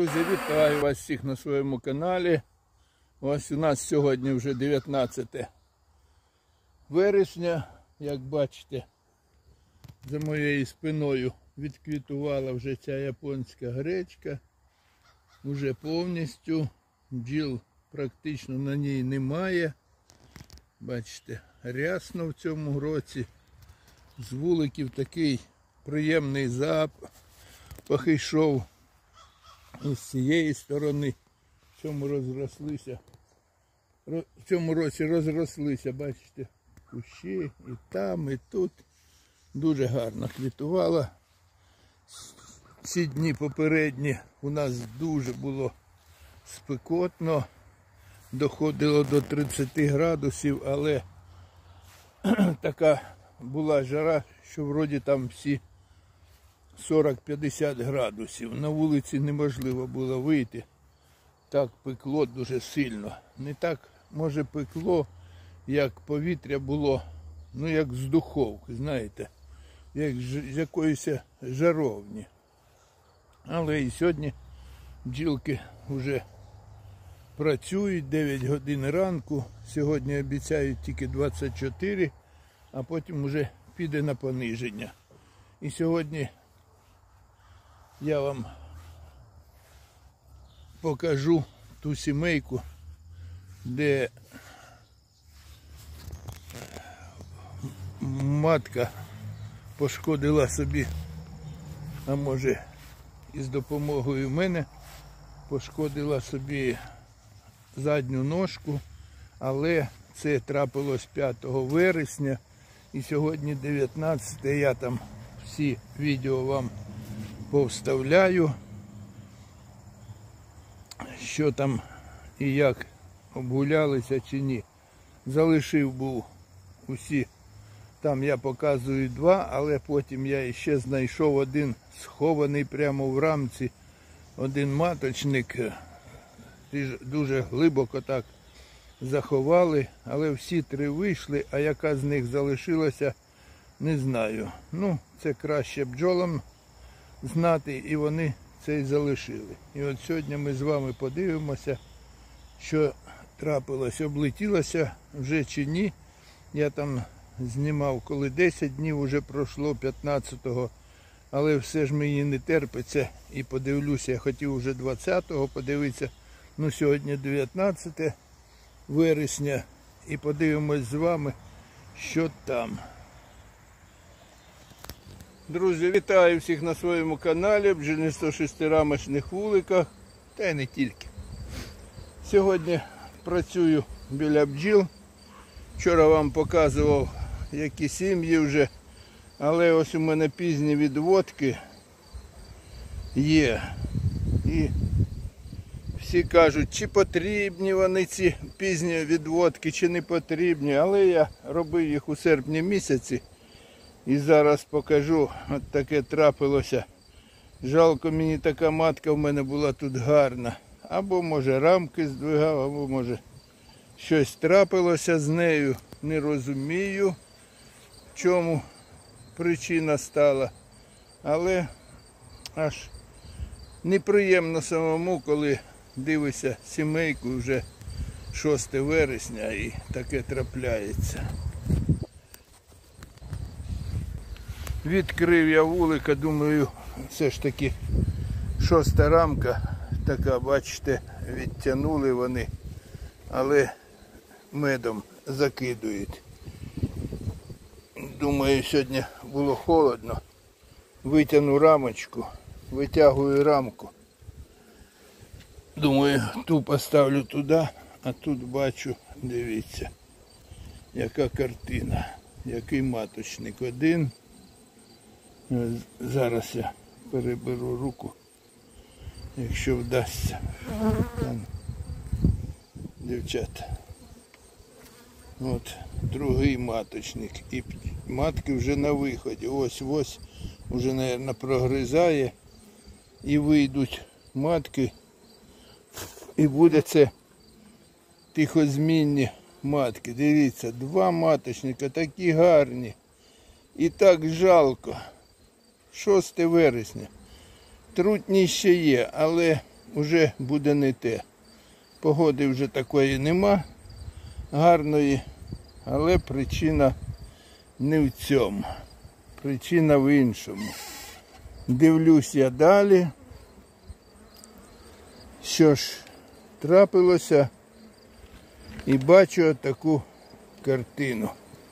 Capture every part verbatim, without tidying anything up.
Друзі, вітаю вас всіх на своєму каналі. Ось у нас сьогодні вже дев'ятнадцяте вересня. Як бачите, за моєю спиною відквітувала вже ця японська гречка. Уже повністю, бджіл практично на ній немає. Бачите, рясно в цьому році. З вуликів такий приємний запах йшов. І з цієї сторони в цьому розрослися, в цьому році розрослися, бачите, кущі і там, і тут. Дуже гарно квітувала. Ці дні попередні у нас дуже було спекотно, доходило до тридцяти градусів, але така була жара, що вроді там всі сорок-п'ятдесят градусів. На вулиці неможливо було вийти. Так пекло дуже сильно. Не так, може, пекло, як повітря було, ну як з духовки, знаєте, як з якоїсь жаровні. Але і сьогодні бджілки вже працюють, дев'ять годин ранку. Сьогодні обіцяють тільки двадцять чотири, а потім вже піде на пониження. І сьогодні я вам покажу ту сімейку, де матка пошкодила собі, а може із допомогою мене, пошкодила собі задню ножку, але це трапилось п'ятого вересня, і сьогодні дев'ятнадцяте, я там всі відео вам повставляю, що там і як обгулялися чи ні. Залишив був усі, там я показую два, але потім я ще знайшов один схований прямо в рамці, один маточник, дуже глибоко так заховали, але всі три вийшли, а яка з них залишилася, не знаю. Ну, це краще бджолам знати, і вони це й залишили. І от сьогодні ми з вами подивимося, що трапилось, облетілося вже чи ні. Я там знімав, коли десять днів вже пройшло, п'ятнадцятого, але все ж мені не терпиться і подивлюся, я хотів вже двадцятого подивитися, ну сьогодні дев'ятнадцяте вересня, і подивимось з вами, що там. Друзі, вітаю всіх на своєму каналі, бджільництво шестирамочних вуликах, та й не тільки. Сьогодні працюю біля бджіл. Вчора вам показував, які сім'ї вже, але ось у мене пізні відводки є. І всі кажуть, чи потрібні вони ці пізні відводки, чи не потрібні, але я робив їх у серпні місяці. І зараз покажу, от таке трапилося. Жалко, мені така матка в мене була тут гарна. Або може рамки здвигав, або може щось трапилося з нею. Не розумію, в чому причина стала. Але аж неприємно самому, коли дивишся сімейку, вже шосте вересня і таке трапляється. Відкрив я вулика, думаю, все ж таки шоста рамка, така, бачите, відтягнули вони, але медом закидують. Думаю, сьогодні було холодно, витягну рамочку, витягую рамку. Думаю, ту поставлю туди, а тут бачу, дивіться, яка картина, який маточник один. Зараз я переберу руку, якщо вдасться. Там, дівчата. От другий маточник. І матки вже на виході. Ось-ось вже, мабуть, прогризає. І вийдуть матки. І буде це тихозмінні матки. Дивіться, два маточника, такі гарні. І так жалко. шосте вересня. Трутні ще є, але вже буде не те. Погоди вже такої нема гарної, але причина не в цьому. Причина в іншому. Дивлюсь я далі, що ж трапилося, і бачу таку картину.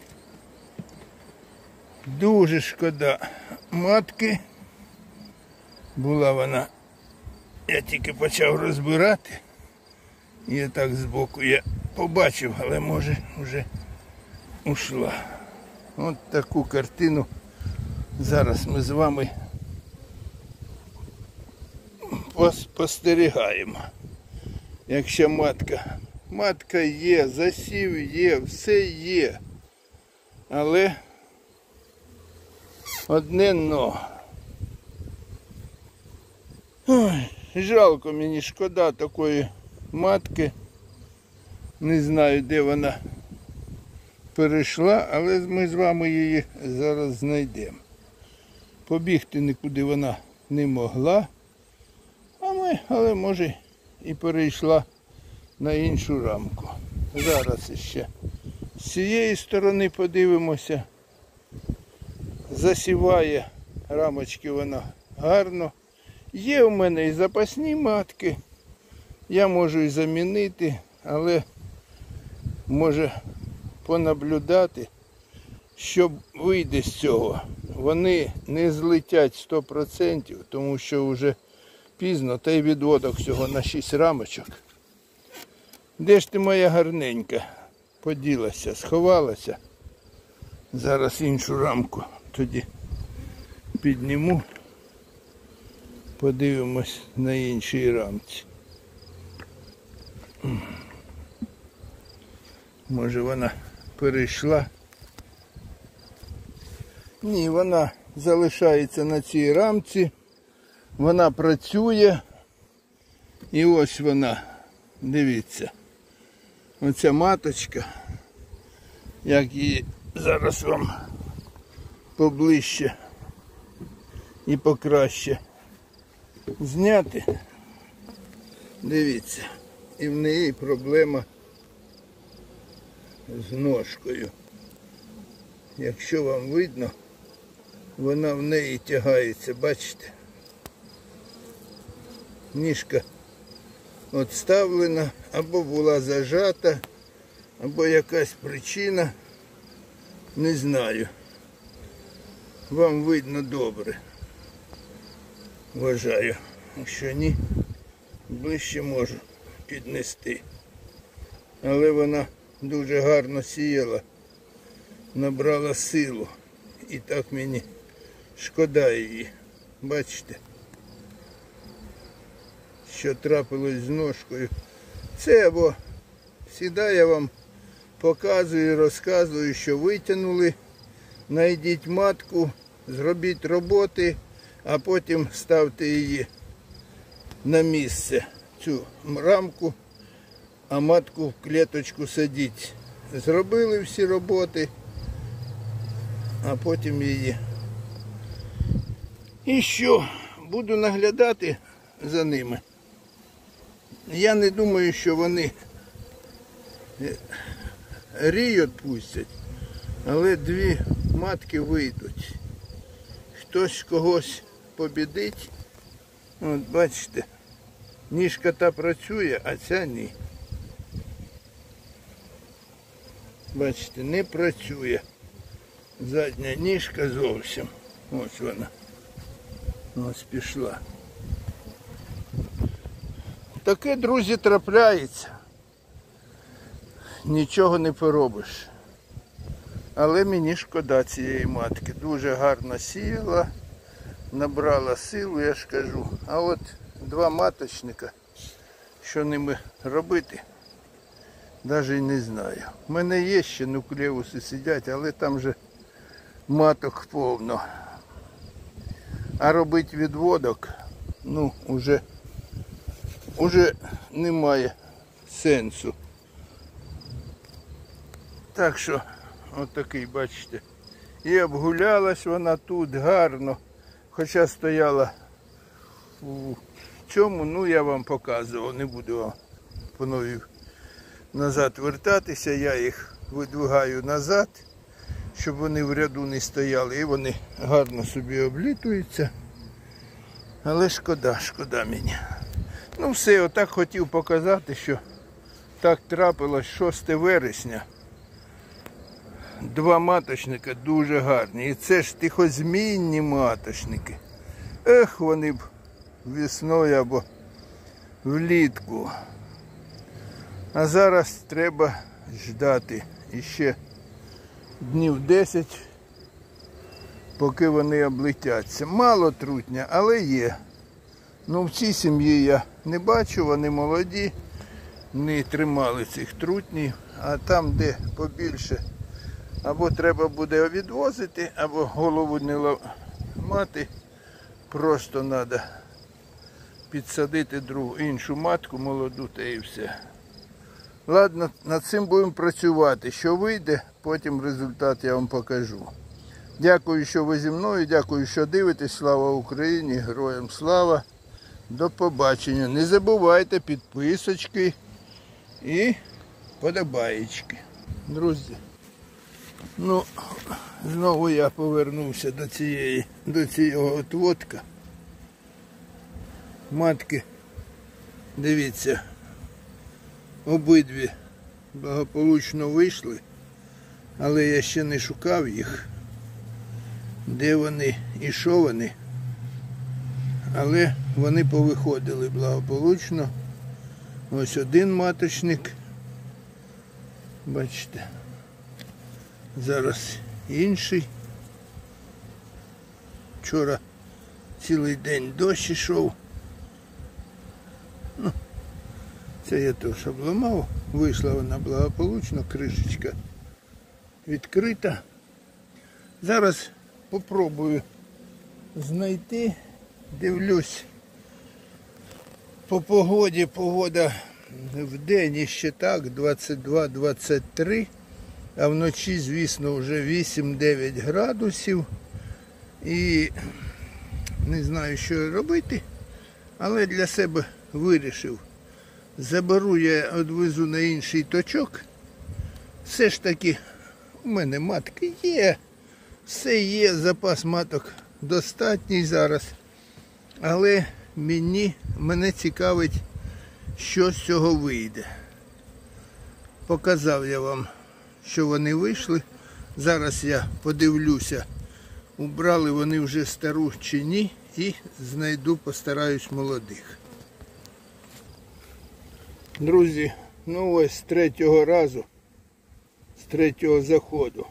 Дуже шкода матки. Була вона, я тільки почав розбирати, і так збоку я побачив, але може вже ушла. От таку картину зараз ми з вами спостерігаємо. Якщо матка, матка є, засів є, все є, але одне но. Ой, жалко мені, шкода такої матки. Не знаю, де вона перейшла, але ми з вами її зараз знайдемо. Побігти нікуди вона не могла, а ми, але може і перейшла на іншу рамку. Зараз ще з цієї сторони подивимося. Засіває рамочки вона гарно. Є у мене і запасні матки, я можу і замінити, але може понаблюдати, що вийде з цього. Вони не злетять сто відсотків, тому що вже пізно, та й відводок всього на шість рамочок. Де ж ти, моя гарненька, поділася, сховалася? Зараз іншу рамку тоді підніму. Подивимось на іншій рамці. Може вона перейшла? Ні, вона залишається на цій рамці. Вона працює. І ось вона, дивіться. Оця маточка. Як її зараз вам поближче і покраще зняти. Дивіться, і в неї проблема з ножкою. Якщо вам видно, вона в неї тягається, бачите? Ніжка відставлена, або була зажата, або якась причина, не знаю. Вам видно добре. Вважаю. Якщо ні, ближче можу піднести. Але вона дуже гарно сіяла, набрала силу. І так мені шкода її. Бачите, що трапилось з ножкою. Це або завжди я вам показую, розказую, що витягнули, знайдіть матку, зробіть роботи, а потім ставте її на місце, цю рамку, а матку в клеточку садіть. Зробили всі роботи, а потім її. І що? Буду наглядати за ними. Я не думаю, що вони рій відпустять, але дві матки вийдуть. Хтось когось побідить. От бачите, ніжка та працює, а ця ні. Бачите, не працює. Задня ніжка зовсім. Ось вона. Ось пішла. Таке, друзі, трапляється. Нічого не поробиш. Але мені шкода цієї матки. Дуже гарно сіяла, набрала силу, я ж кажу. А от два маточника, що ними робити, навіть не знаю. У мене є ще нуклеуси сидять, але там же маток повно. А робити відводок, ну, уже, уже немає сенсу. Так що, от такий, бачите, і обгулялась вона тут гарно, хоча стояла у цьому, ну я вам показував, не буду вам поновів назад вертатися, я їх видвигаю назад, щоб вони в ряду не стояли, і вони гарно собі облітуються. Але шкода, шкода мені. Ну все, отак хотів показати, що так трапилось шосте вересня. Два маточника дуже гарні. І це ж тихозмінні маточники. Ех, вони б весною або влітку. А зараз треба ждати іще днів десять, поки вони облетяться. Мало трутня, але є. Ну, в цій сім'ї я не бачу, вони молоді, не тримали цих трутнів, а там, де побільше, або треба буде відвозити, або голову не ламати, просто треба підсадити другу, іншу матку молоду, та і все. Ладно, над цим будемо працювати. Що вийде, потім результат я вам покажу. Дякую, що ви зі мною, дякую, що дивитесь. Слава Україні, героям слава. До побачення. Не забувайте підписочки і подобаєчки. Друзі, ну, знову я повернувся до цієї, до цього отводка. Матки, дивіться, обидві благополучно вийшли, але я ще не шукав їх, де вони і що вони. Але вони повиходили благополучно. Ось один маточник. Бачите. Зараз інший. Вчора цілий день дощ ішов. Ну, це я теж обламав. Вийшла вона благополучно, кришечка відкрита. Зараз попробую знайти. Дивлюсь, по погоді, погода в день іще так, двадцять два - двадцять три, а вночі, звісно, вже вісім-дев'ять градусів. І не знаю, що робити, але для себе вирішив. Заберу я, відвезу на інший точок. Все ж таки, у мене матки є, все є, запас маток достатній зараз. Але мені, мене цікавить, що з цього вийде. Показав я вам, що вони вийшли. Зараз я подивлюся, убрали вони вже стару чи ні, і знайду, постараюсь, молодих. Друзі, ну ось з третього разу, з третього заходу,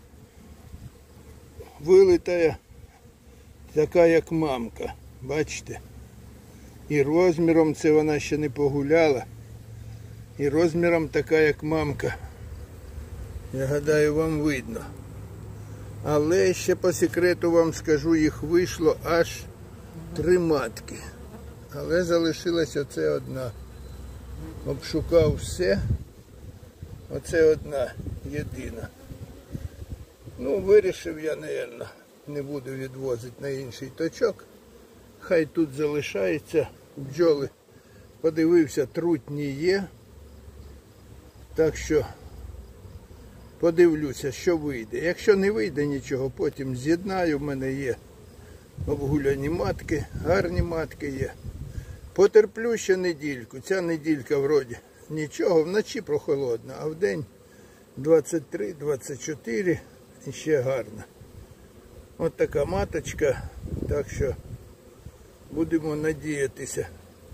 вилітає така, як мамка. Бачите? І розміром це вона ще не погуляла. І розміром така, як мамка. Я гадаю, вам видно. Але ще по секрету вам скажу, їх вийшло аж три матки. Але залишилася оце одна. Обшукав все. Оце одна єдина. Ну, вирішив я, мабуть, не буду відвозити на інший точок. Хай тут залишається. Бджоли, подивився, трутні є. Так що подивлюся, що вийде. Якщо не вийде нічого, потім з'єднаю. В мене є обгуляні матки, гарні матки є. Потерплю ще недільку. Ця неділька вроді нічого, вночі прохолодно, а вдень двадцять три - двадцять чотири і ще гарно. От така маточка, так що будемо надіятися,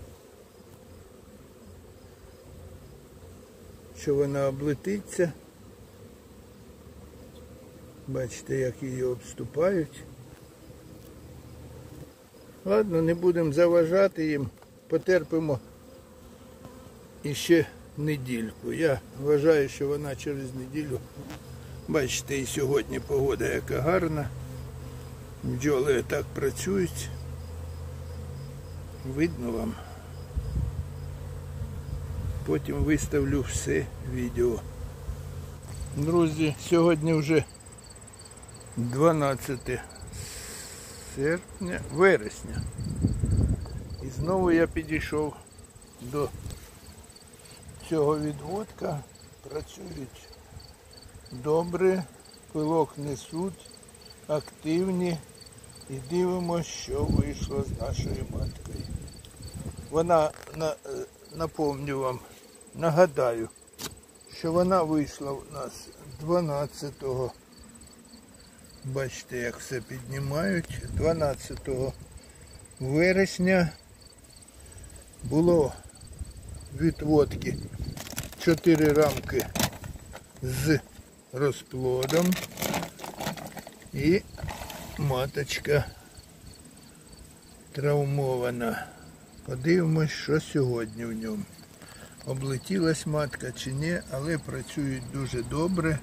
що вона облетиться. Бачите, як її обступають. Ладно, не будемо заважати їм, потерпимо іще недільку. Я вважаю, що вона через неділю, бачите, і сьогодні погода яка гарна. Бджоли так працюють. Видно вам. Потім виставлю все відео. Друзі, сьогодні вже дванадцяте серпня, вересня. І знову я підійшов до цього відводка. Працюють добре, пилок несуть, активні. І дивимося, що вийшло з нашою маткою. Вона, напомню вам, нагадаю, що вона вийшла у нас дванадцятого, бачите, як все піднімають, дванадцятого вересня було відводки чотири рамки з розплодом і маточка травмована. Подивимось, що сьогодні в ньому. Облетілась матка чи ні, але працюють дуже добре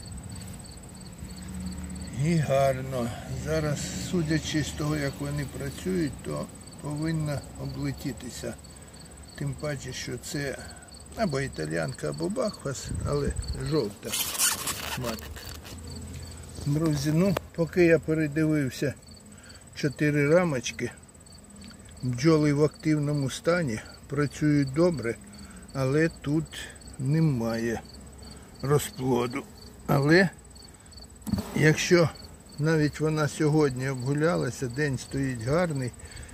і гарно. Зараз, судячи з того, як вони працюють, то повинна облетітися. Тим паче, що це або італіанка, або бахвас, але жовта матка. Друзі, ну, поки я передивився чотири рамочки, бджоли в активному стані, працюють добре, але тут немає розплоду. Але якщо навіть вона сьогодні обгулялася, день стоїть гарний,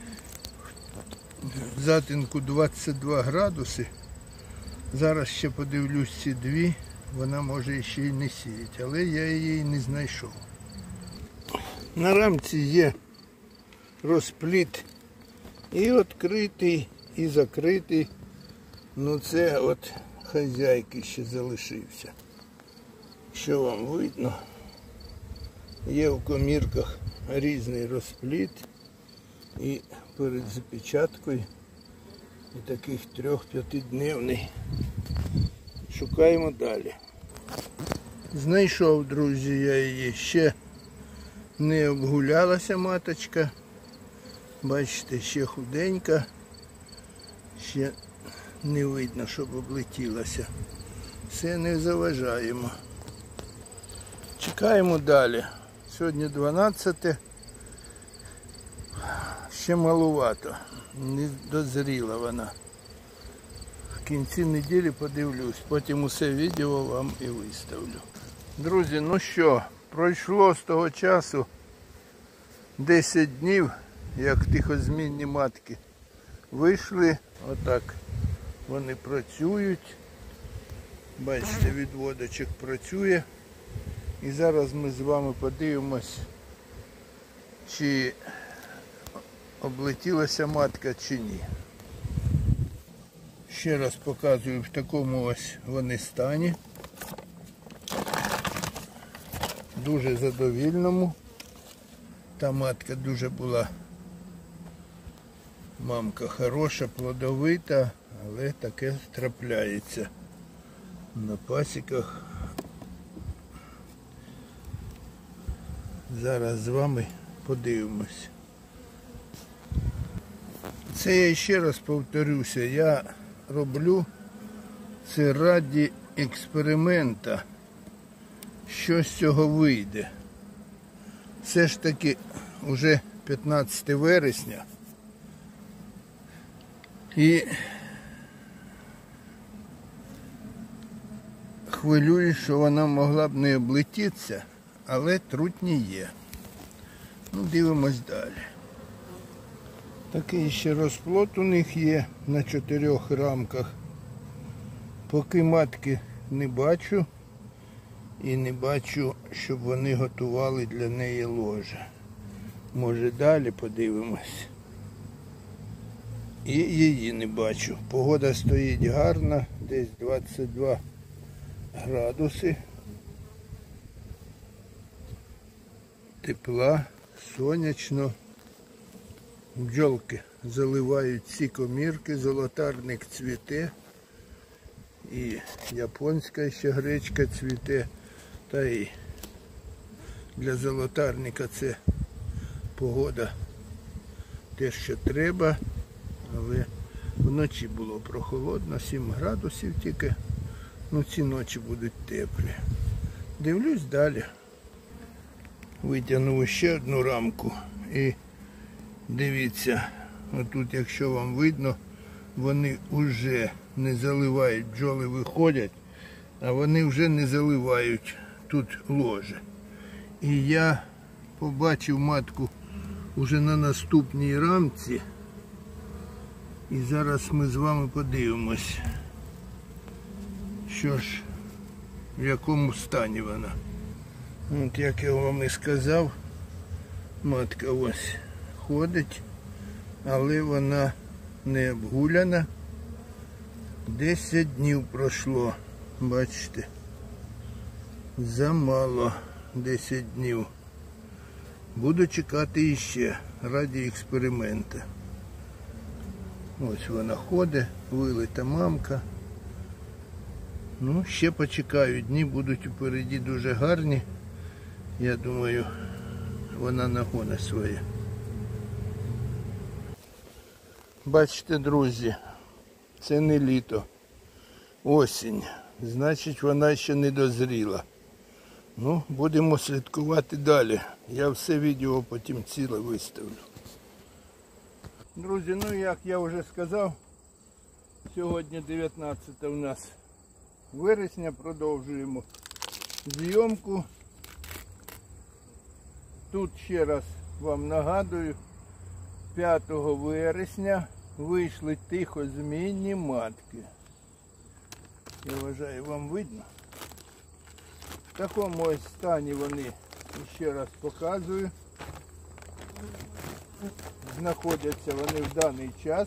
в затінку двадцять два градуси, зараз ще подивлюсь ці дві, вона може ще й не сіяти, але я її не знайшов. На рамці є розплід і відкритий, і закритий. Ну це от хазяйки ще залишився. Що вам видно? Є в комірках різний розплід і перед запечаткою і таких трьох-п'ятидневний. Шукаємо далі. Знайшов, друзі, я її. Ще не обгулялася маточка. Бачите, ще худенька. Ще не видно, щоб облетілася. Все, не заважаємо. Чекаємо далі. Сьогодні дванадцяте. Ще малувато. Не дозріла вона. В кінці неділі подивлюсь. Потім усе відео вам і виставлю. Друзі, ну що, пройшло з того часу десять днів, як тихозмінні матки вийшли. Отак вони працюють. Бачите, відводочок працює. І зараз ми з вами подивимось, чи облетілася матка чи ні. Ще раз показую, в такому ось вони стані. Дуже задовільному. Та матка дуже була, мамка хороша, плодовита, але таке трапляється на пасіках. Зараз з вами подивимось. Це я ще раз повторюся, я роблю це раді експеримента, що з цього вийде. Все ж таки вже п'ятнадцяте вересня і хвилююсь, що вона могла б не облетітися, але трутні є. Ну, дивимось далі. Такий ще розплод у них є на чотирьох рамках. Поки матки не бачу і не бачу, щоб вони готували для неї ложе. Може далі подивимось. І її не бачу. Погода стоїть гарна, десь двадцять два градуси. Тепла, сонячно. Бджолки заливають ці комірки, золотарник цвіте. І японська ще гречка цвіте. Та і для золотарника це погода те, що треба. Але вночі було прохолодно, сім градусів тільки. Ну ці ночі будуть теплі. Дивлюсь далі. Витягнув ще одну рамку і дивіться, Отут, якщо вам видно, вони вже не заливають, бджоли виходять, а вони вже не заливають тут ложе. І я побачив матку уже на наступній рамці. І зараз ми з вами подивимось, що ж, в якому стані вона. От як я вам і сказав, матка ось ходить, але вона не обгуляна. десять днів пройшло, бачите, замало десять днів. Буду чекати іще раді експерименту. Ось вона ходить, вилита мамка. Ну, ще почекаю, дні будуть упереді дуже гарні. Я думаю, вона нагоне своє. Бачите, друзі, це не літо, осінь. Значить, вона ще не дозріла. Ну, будемо слідкувати далі. Я все відео потім ціле виставлю. Друзі, ну як я вже сказав, сьогодні дев'ятнадцяте у нас вересня, продовжуємо зйомку. Тут ще раз вам нагадую, п'ятого вересня вийшли тихозмінні матки. Я вважаю, вам видно. В такому ось стані вони, ще раз показую, знаходяться вони в даний час.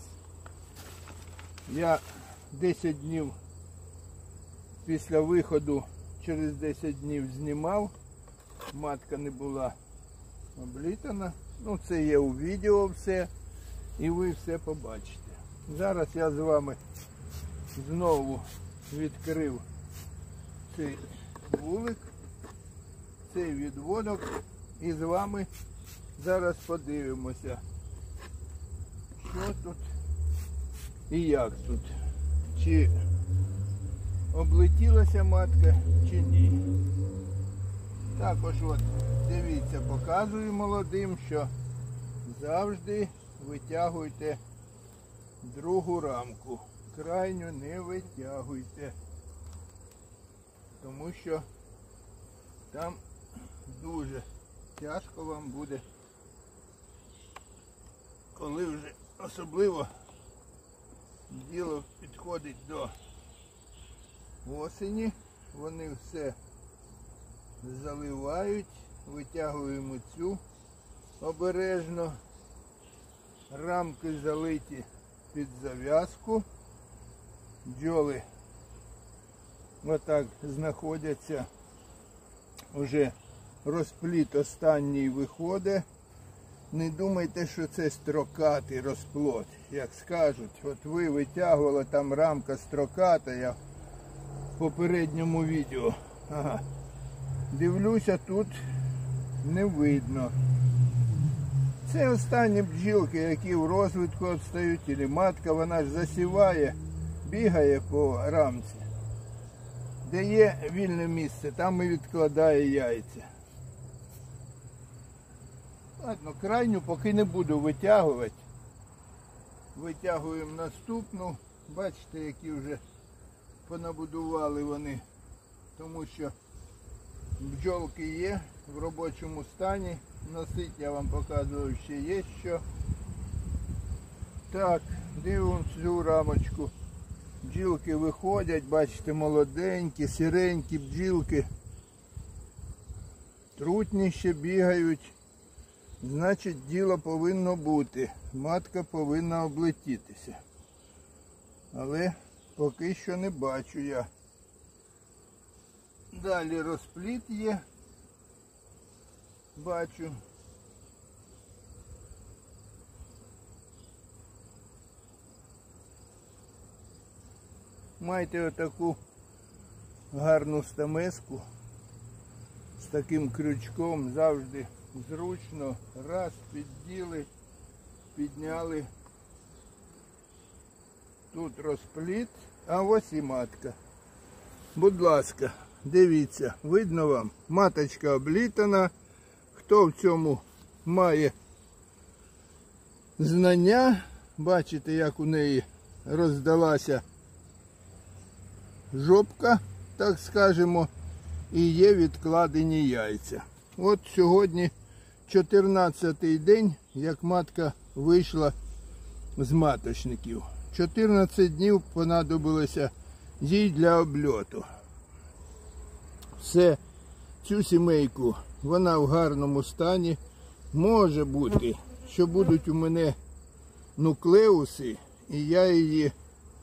Я десять днів після виходу, через десять днів знімав. Матка не була облітана. Ну, це є у відео все. І ви все побачите. Зараз я з вами знову відкрив цей вулик, цей відводок. І з вами зараз подивимося, що тут і як тут. Чи облетілася матка, чи ні. Також от, дивіться, показую молодим, що завжди витягуйте другу рамку. Крайню не витягуйте. Тому що там дуже тяжко вам буде, коли вже особливо діло підходить до осені. Вони все заливають, витягуємо цю обережно. Рамки залиті під зав'язку. Бджоли отак знаходяться. Уже розпліт останній виходить. Не думайте, що це строкатий розплод. Як скажуть, от ви витягували, там рамка строката, я в попередньому відео. Ага. Дивлюся, тут не видно. Це останні бджілки, які в розвитку відстають, і матка, вона ж засіває, бігає по рамці. Де є вільне місце, там і відкладає яйця. Ладно, крайню поки не буду витягувати. Витягуємо наступну. Бачите, які вже понабудували вони. Тому що бджолки є в робочому стані. Носить я вам показую, ще є що. Так, дивимося цю рамочку. Бджілки виходять, бачите, молоденькі, сіренькі бджілки. Трутні ще бігають. Значить, діло повинно бути. Матка повинна облетітися. Але поки що не бачу я. Далі розпліт є. Бачу. Майте отаку гарну стамеску з таким крючком, завжди зручно. Раз, підділи, підняли. Тут розпліт, а ось і матка. Будь ласка, дивіться, видно вам? Маточка облітана. Хто в цьому має знання, бачите, як у неї роздалася жопка, так скажемо, і є відкладені яйця. От сьогодні чотирнадцятий день, як матка вийшла з маточників. чотирнадцять днів понадобилося їй для обльоту. Все, цю сімейку, вона в гарному стані. Може бути, що будуть у мене нуклеуси, і я її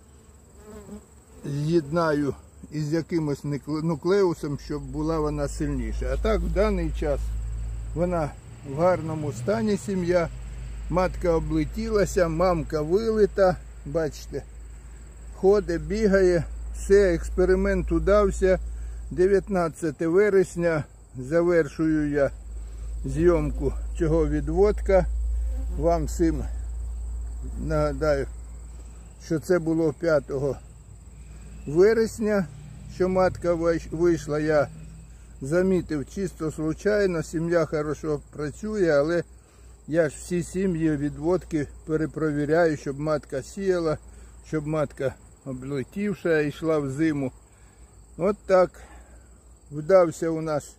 з'єднаю із якимось нуклеусом, щоб була вона сильніша. А так, в даний час вона в гарному стані, сім'я. Матка облетілася, мамка вилита, бачите, ходить, бігає. Все, експеримент удався. дев'ятнадцятого вересня завершую я зйомку цього відводка. Вам всім нагадаю, що це було п'ятого вересня, що матка вийшла, я замітив чисто случайно, сім'я хорошо працює, але я ж всі сім'ї відводки перепровіряю, щоб матка сіяла, щоб матка облетівша йшла в зиму. От так вдався у нас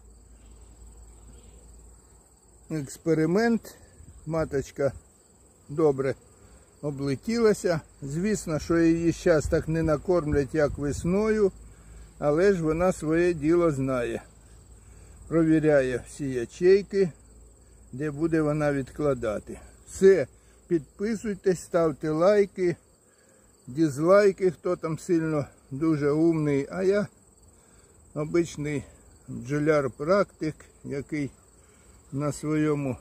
експеримент. Маточка добре облетілася. Звісно, що її зараз так не накормлять, як весною, але ж вона своє діло знає. Провіряє всі ячейки, де буде вона відкладати. Все, підписуйтесь, ставте лайки, дизлайки, хто там сильно дуже умний, а я обичний бджоляр-практик, який на своєму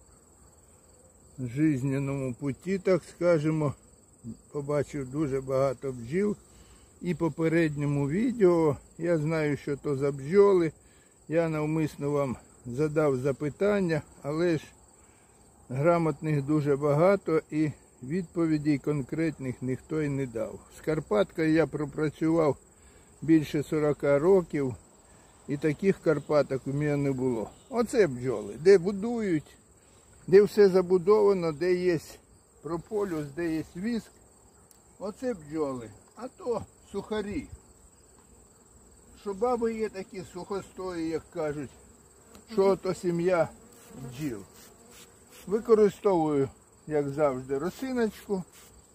жизненному путі, так скажемо, побачив дуже багато бджіл. І попередньому відео, я знаю, що то за бджоли, я навмисно вам задав запитання, але ж грамотних дуже багато і відповідей конкретних ніхто й не дав. З Карпаткою я пропрацював більше сорока років, і таких Карпаток у мене не було. Оце бджоли, де будують, де все забудовано, де є прополіс, де є віск. Оце бджоли. А то сухарі. Що баби є такі сухостої, як кажуть, що то сім'я бджіл. Використовую, як завжди, росиночку,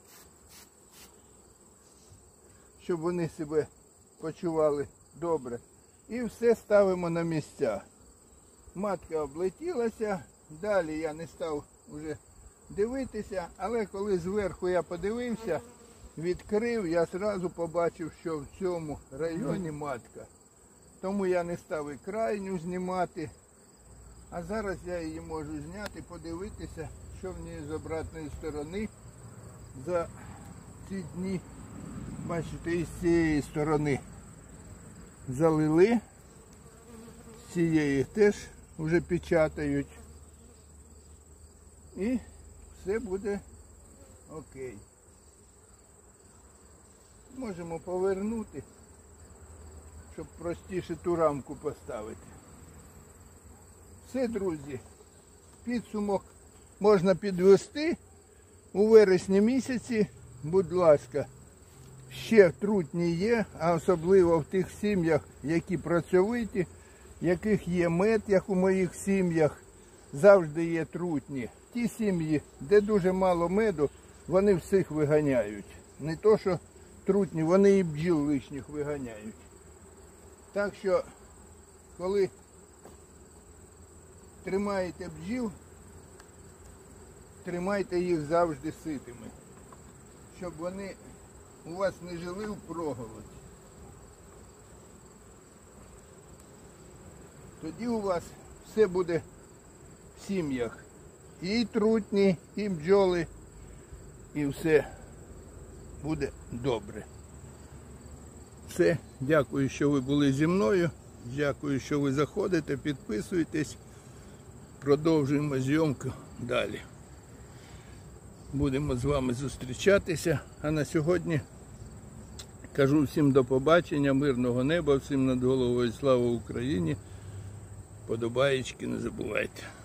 щоб вони себе почували добре. І все ставимо на місця. Матка облетілася, далі я не став вже дивитися, але коли зверху я подивився, відкрив, я одразу побачив, що в цьому районі матка. Тому я не став і крайню знімати. А зараз я її можу зняти, подивитися, що в ній з обратної сторони за ці дні. Бачите, і з цієї сторони залили, з цієї теж вже печатають. І все буде окей. Можемо повернути, щоб простіше ту рамку поставити. Все, друзі, підсумок можна підвести у вересні місяці, будь ласка. Ще трутні є, а особливо в тих сім'ях, які працьовиті, яких є мед, як у моїх сім'ях, завжди є трутні. Ті сім'ї, де дуже мало меду, вони всіх виганяють. Не то, що трутні, вони і бджіл лишніх виганяють. Так що, коли тримаєте бджіл, тримайте їх завжди ситими, щоб вони у вас не жили в проголоді. Тоді у вас все буде в сім'ях. І трутні, і бджоли, і все буде добре. Все, дякую, що ви були зі мною. Дякую, що ви заходите, підписуєтесь. Продовжуємо зйомку далі. Будемо з вами зустрічатися. А на сьогодні кажу всім до побачення, мирного неба, всім над головою, слава Україні. Подобаєчки не забувайте.